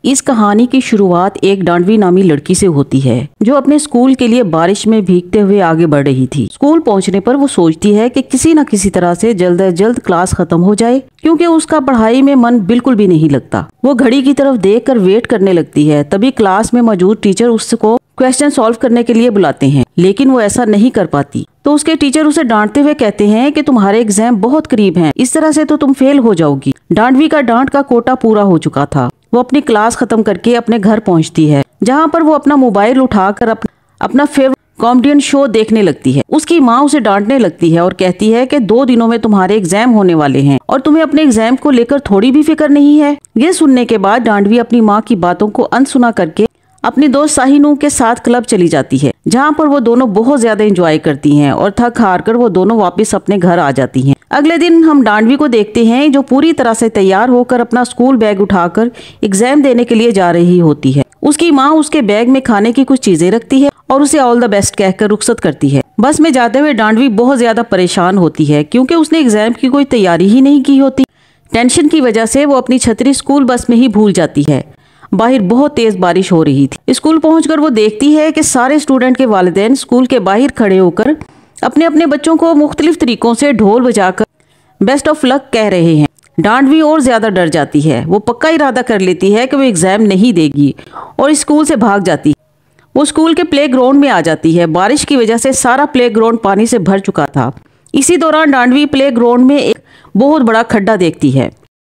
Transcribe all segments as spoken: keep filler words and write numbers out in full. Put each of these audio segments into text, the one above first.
इस कहानी की शुरुआत एक डांडवी नामी लड़की से होती है जो अपने स्कूल के लिए बारिश में भीगते हुए आगे बढ़ रही थी। स्कूल पहुंचने पर वो सोचती है कि किसी न किसी तरह से जल्द अज जल्द क्लास खत्म हो जाए, क्योंकि उसका पढ़ाई में मन बिल्कुल भी नहीं लगता। वो घड़ी की तरफ देखकर वेट करने लगती है। तभी क्लास में मौजूद टीचर उसको क्वेश्चन सॉल्व करने के लिए बुलाते हैं, लेकिन वो ऐसा नहीं कर पाती। तो उसके टीचर उसे डांटते हुए कहते हैं कि तुम्हारे एग्जाम बहुत करीब हैं, इस तरह से तो तुम फेल हो जाओगी। डांडवी का डांट का कोटा पूरा हो चुका था। वो अपनी क्लास खत्म करके अपने घर पहुंचती है, जहां पर वो अपना मोबाइल उठाकर अप, अपना फेवरेट कॉमेडियन शो देखने लगती है। उसकी माँ उसे डांटने लगती है और कहती है कि दो दिनों में तुम्हारे एग्जाम होने वाले हैं और तुम्हें अपने एग्जाम को लेकर थोड़ी भी फिक्र नहीं है। ये सुनने के बाद डांडवी अपनी माँ की बातों को अनसुना करके अपनी दोस्त शाहीनू के साथ क्लब चली जाती है, जहां पर वो दोनों बहुत ज्यादा एंजॉय करती हैं और थक हार कर वो दोनों वापस अपने घर आ जाती हैं। अगले दिन हम डांडवी को देखते हैं जो पूरी तरह से तैयार होकर अपना स्कूल बैग उठाकर एग्जाम देने के लिए जा रही होती है। उसकी माँ उसके बैग में खाने की कुछ चीजें रखती है और उसे ऑल द बेस्ट कहकर रुखसत करती है। बस में जाते हुए डांडवी बहुत ज्यादा परेशान होती है, क्योंकि उसने एग्जाम की कोई तैयारी ही नहीं की होती। टेंशन की वजह से वो अपनी छतरी स्कूल बस में ही भूल जाती है। बाहर बहुत तेज बारिश हो रही थी। स्कूल पहुंचकर वो देखती है कि सारे स्टूडेंट के वालिदैन स्कूल के बाहर खड़े होकर अपने अपने बच्चों को मुख्तलिफ तरीकों से ढोल बजाकर बेस्ट ऑफ लक कह रहे हैं। डांडवी और ज्यादा डर जाती है। वो पक्का इरादा कर लेती है कि वो एग्जाम नहीं देगी और स्कूल से भाग जाती है। वो स्कूल के प्ले ग्राउंड में आ जाती है। बारिश की वजह से सारा प्ले ग्राउंड पानी से भर चुका था। इसी दौरान डांडवी प्ले ग्राउंड में एक बहुत बड़ा खड्डा देखती है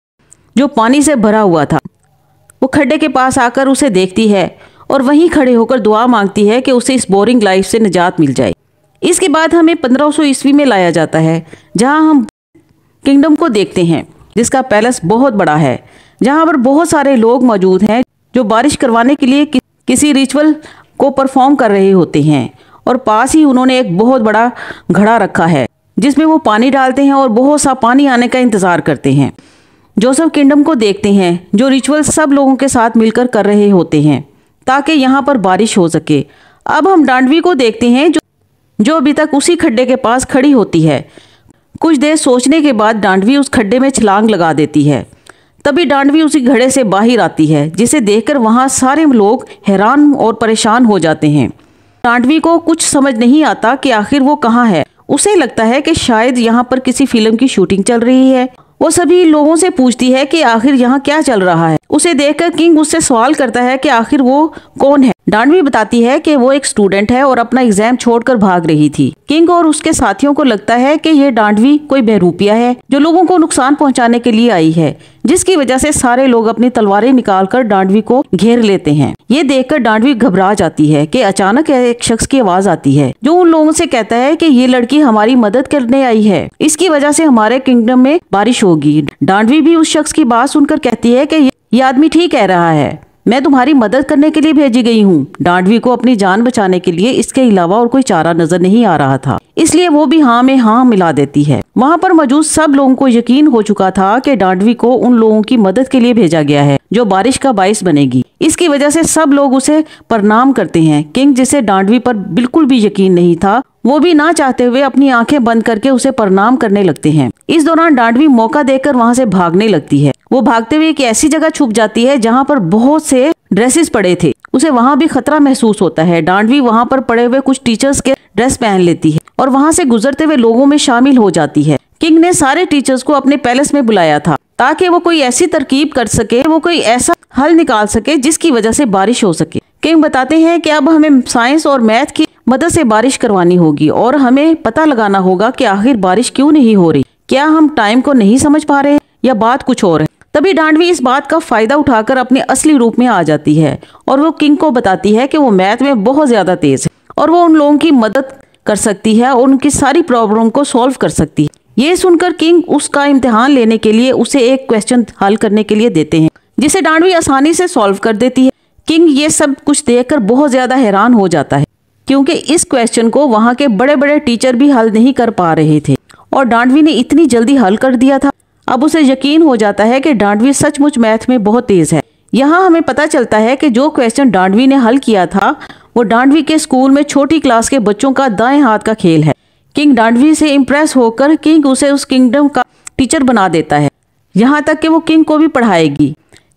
जो पानी से भरा हुआ था। वो खड्डे के पास आकर उसे देखती है और वहीं खड़े होकर दुआ मांगती है कि उसे इस बोरिंग लाइफ से निजात मिल जाए। इसके बाद हमें पंद्रह सौ ईस्वी में लाया जाता है, जहां हम किंगडम को देखते हैं, जिसका पैलेस बहुत बड़ा है, जहां पर बहुत सारे लोग मौजूद हैं जो बारिश करवाने के लिए कि, किसी रिचुअल को परफॉर्म कर रहे होते हैं। और पास ही उन्होंने एक बहुत बड़ा घड़ा रखा है जिसमें वो पानी डालते हैं और बहुत सा पानी आने का इंतजार करते हैं। जोसेफ किंगडम को देखते हैं जो रिचुअल सब लोगों के साथ मिलकर कर रहे होते हैं ताकि यहाँ पर बारिश हो सके। अब हम डांडवी को देखते हैं जो जो अभी तक उसी खड्डे के पास खड़ी होती है। कुछ देर सोचने के बाद डांडवी उस खड्डे में छलांग लगा देती है। तभी डांडवी उसी घड़े से बाहर आती है, जिसे देखकर वहाँ सारे लोग हैरान और परेशान हो जाते हैं। डांडवी को कुछ समझ नहीं आता कि आखिर वो कहाँ है। उसे लगता है कि शायद यहाँ पर किसी फिल्म की शूटिंग चल रही है। वो सभी लोगों से पूछती है कि आखिर यहाँ क्या चल रहा है। उसे देखकर किंग उससे सवाल करता है कि आखिर वो कौन है। डांडवी बताती है कि वो एक स्टूडेंट है और अपना एग्जाम छोड़कर भाग रही थी। किंग और उसके साथियों को लगता है कि ये डांडवी कोई बहरूपिया है जो लोगों को नुकसान पहुंचाने के लिए आई है, जिसकी वजह से सारे लोग अपनी तलवारें निकालकर डांडवी को घेर लेते हैं। ये देखकर डांडवी घबरा जाती है कि अचानक एक शख्स की आवाज आती है जो उन लोगों से कहता है कि ये लड़की हमारी मदद करने आई है, इसकी वजह से हमारे किंगडम में बारिश होगी। डांडवी भी उस शख्स की बात सुनकर कहती है कि ये आदमी ठीक कह रहा है, मैं तुम्हारी मदद करने के लिए भेजी गई हूँ। डांडवी को अपनी जान बचाने के लिए इसके अलावा और कोई चारा नजर नहीं आ रहा था, इसलिए वो भी हाँ में हाँ मिला देती है। वहाँ पर मौजूद सब लोगों को यकीन हो चुका था कि डांडवी को उन लोगों की मदद के लिए भेजा गया है जो बारिश का बाइस बनेगी। इसकी वजह से सब लोग उसे प्रणाम करते हैं। किंग, जिसे डांडवी पर बिल्कुल भी यकीन नहीं था, वो भी ना चाहते हुए अपनी आंखें बंद करके उसे प्रणाम करने लगते हैं। इस दौरान डांडवी मौका देकर वहाँ से भागने लगती है। वो भागते हुए एक ऐसी जगह छुप जाती है जहाँ पर बहुत से ड्रेसेस पड़े थे। उसे वहाँ भी खतरा महसूस होता है। डांडवी वहाँ पर पड़े हुए कुछ टीचर्स के ड्रेस पहन लेती है और वहाँ से गुजरते हुए लोगों में शामिल हो जाती है। किंग ने सारे टीचर्स को अपने पैलेस में बुलाया था ताकि वो कोई ऐसी तरकीब कर सके, वो कोई ऐसा हल निकाल सके जिसकी वजह से बारिश हो सके। किंग बताते हैं कि अब हमें साइंस और मैथ की मदद से बारिश करवानी होगी और हमें पता लगाना होगा कि आखिर बारिश क्यों नहीं हो रही। क्या हम टाइम को नहीं समझ पा रहे या बात कुछ और है। तभी डांडवी इस बात का फायदा उठाकर अपने असली रूप में आ जाती है और वो किंग को बताती है कि वो मैथ में बहुत ज्यादा तेज है और वो उन लोगों की मदद कर सकती है और उनकी सारी प्रॉब्लम को सॉल्व कर सकती है। ये सुनकर किंग उसका इम्तिहान लेने के लिए उसे एक क्वेश्चन हल करने के लिए देते हैं, जिसे डांडवी आसानी से सॉल्व कर देती है। किंग ये सब कुछ देखकर बहुत ज्यादा हैरान हो जाता है, क्योंकि इस क्वेश्चन को वहाँ के बड़े बड़े टीचर भी हल नहीं कर पा रहे थे और डांडवी ने इतनी जल्दी हल कर दिया था। अब उसे यकीन हो जाता है कि डांडवी सचमुच मैथ में बहुत तेज है। यहाँ हमें पता चलता है कि जो क्वेश्चन डांडवी ने हल किया था वो डांडवी के स्कूल में छोटी क्लास के बच्चों का दाएं हाथ का खेल है। किंग डांडवी से इम्प्रेस होकर किंग उसे उस किंगडम का टीचर बना देता है, यहाँ तक कि वो किंग को भी पढ़ाएगी।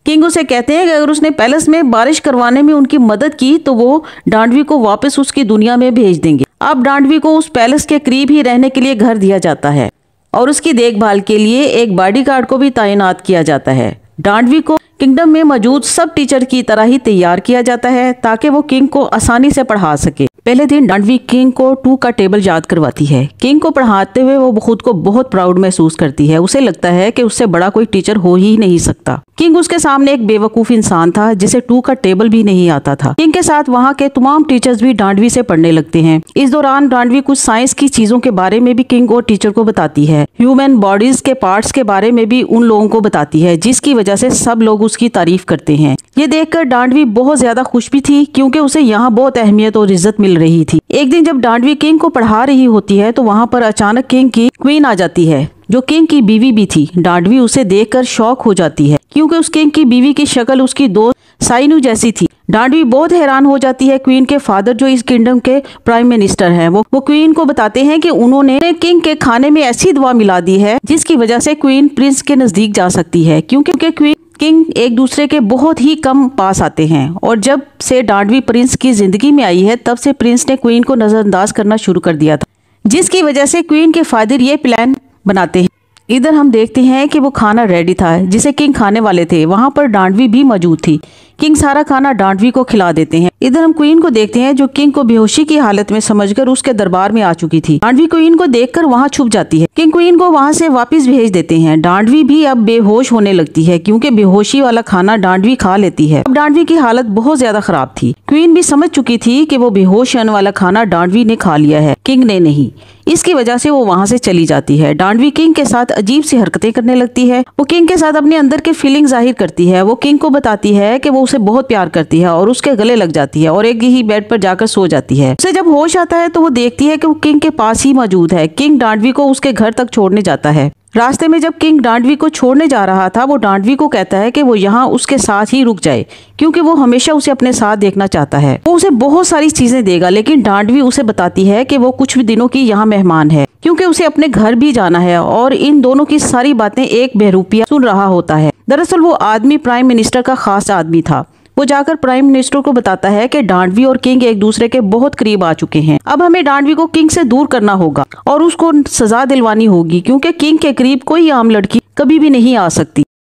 किंग उसे कहते हैं कि अगर उसने पैलेस में बारिश करवाने में उनकी मदद की तो वो डांडवी को वापस उसकी दुनिया में भेज देंगे। अब डांडवी को उस पैलेस के करीब ही रहने के लिए घर दिया जाता है और उसकी देखभाल के लिए एक बॉडीगार्ड को भी तैनात किया जाता है। डांडवी को किंगडम में मौजूद सब टीचर की तरह ही तैयार किया जाता है ताकि वो किंग को आसानी से पढ़ा सके। पहले दिन डांडवी किंग को टू का टेबल याद करवाती है। किंग को पढ़ाते हुए वो खुद को बहुत प्राउड महसूस करती है। उसे लगता है कि उससे बड़ा कोई टीचर हो ही नहीं सकता। किंग उसके सामने एक बेवकूफ इंसान था जिसे टू का टेबल भी नहीं आता था। किंग के साथ वहाँ के तमाम टीचर्स भी डांडवी से पढ़ने लगते हैं। इस दौरान डांडवी कुछ साइंस की चीजों के बारे में भी किंग और टीचर को बताती है। ह्यूमन बॉडीज के पार्ट्स के बारे में भी उन लोगों को बताती है, जिसकी वजह से सब लोग उसकी तारीफ करते हैं। ये देखकर डांडवी बहुत ज्यादा खुश भी थी क्योंकि उसे यहाँ बहुत अहमियत और इज्जत मिल रही थी। एक दिन जब डांडवी किंग को पढ़ा रही होती है तो वहाँ पर अचानक किंग की क्वीन आ जाती है जो किंग की बीवी भी थी। डांडवी उसे देखकर शॉक हो जाती है क्योंकि उस किंग की बीवी की शक्ल उसकी दोस्त साइनू जैसी थी। डांडवी बहुत हैरान हो जाती है। क्वीन के फादर जो इस किंगडम के प्राइम मिनिस्टर हैं वो वो क्वीन को बताते हैं कि उन्होंने किंग के खाने में ऐसी दवा मिला दी है जिसकी वजह से क्वीन प्रिंस के नजदीक जा सकती है, क्योंकि क्वीन किंग एक दूसरे के बहुत ही कम पास आते हैं। और जब से डांडवी प्रिंस की जिंदगी में आई है तब से प्रिंस ने क्वीन को नजरअंदाज करना शुरू कर दिया था, जिसकी वजह से क्वीन के फादर ये प्लान बनाते हैं। इधर हम देखते हैं कि वो खाना रेडी था जिसे किंग खाने वाले थे। वहाँ पर डांडवी भी मौजूद थी। किंग सारा खाना डांडवी को खिला देते हैं। इधर हम क्वीन को देखते हैं जो किंग को बेहोशी की हालत में समझकर उसके दरबार में आ चुकी थी। डांडवी क्वीन को देखकर वहाँ छुप जाती है। किंग क्वीन को वहाँ से वापस भेज देते हैं। डांडवी भी अब बेहोश होने लगती है क्योंकि बेहोशी वाला खाना डांडवी खा लेती है। अब डांडवी की हालत बहुत ज्यादा खराब थी। क्वीन भी समझ चुकी थी कि वो बेहोश होने वाला खाना डांडवी ने खा लिया है, किंग ने नहीं। इसकी वजह से वो वहाँ से चली जाती है। डांडवी किंग के साथ अजीब सी हरकतें करने लगती है। वो किंग के साथ अपने अंदर के फीलिंग जाहिर करती है। वो किंग को बताती है कि वो उसे बहुत प्यार करती है और उसके गले लग जाती है और एक ही बेड पर जाकर सो जाती है। उसे जब होश आता है तो वो देखती है कि वो किंग के पास ही मौजूद है। किंग डांडवी को उसके घर तक छोड़ने जाता है। रास्ते में जब किंग डांडवी को छोड़ने जा रहा था वो डांडवी को कहता है कि वो यहाँ उसके साथ ही रुक जाए क्योंकि वो हमेशा उसे अपने साथ देखना चाहता है। वो उसे बहुत सारी चीजें देगा, लेकिन डांडवी उसे बताती है कि वो कुछ भी दिनों की यहाँ मेहमान है क्योंकि उसे अपने घर भी जाना है। और इन दोनों की सारी बातें एक बहरूपिया सुन रहा होता है। दरअसल वो आदमी प्राइम मिनिस्टर का खास आदमी था। वो जाकर प्राइम मिनिस्टर को बताता है कि डांडवी और किंग एक दूसरे के बहुत करीब आ चुके हैं। अब हमें डांडवी को किंग से दूर करना होगा और उसको सजा दिलवानी होगी क्योंकि किंग के करीब कोई आम लड़की कभी भी नहीं आ सकती।